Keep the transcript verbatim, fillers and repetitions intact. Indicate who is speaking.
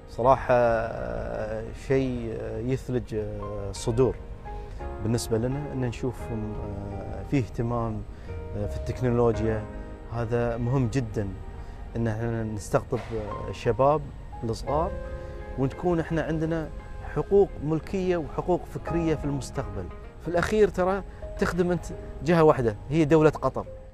Speaker 1: صراحة شيء يثلج الصدور بالنسبة لنا أن نشوف فيه اهتمام في التكنولوجيا. هذا مهم جدا أن احنا نستقطب الشباب الصغار ونكون احنا عندنا حقوق ملكية وحقوق فكرية في المستقبل. في الأخير ترى تخدم أنت جهة واحدة هي دولة قطر.